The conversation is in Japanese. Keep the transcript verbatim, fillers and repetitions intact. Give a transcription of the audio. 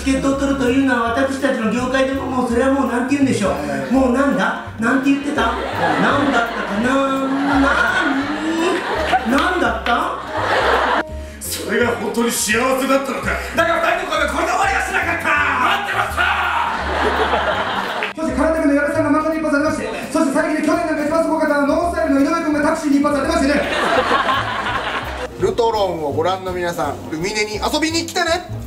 ケットを取るというのは私たちの業界でももうそれはもうなんて言うんでしょう、もうなんだなんて言ってた、なんだったかな、なーになんだった。 それが本当に幸せだったのか。だがふたりの声がこれで終わりはしなかった。待ってました。 そして空手の矢部さんが漫画に一発ありまして、そして最近で去年なんか一番すごかったノースタイルの井上君がタクシーに一発ありましてね。 ルトロンをご覧の皆さん、ルミネに遊びに来てね。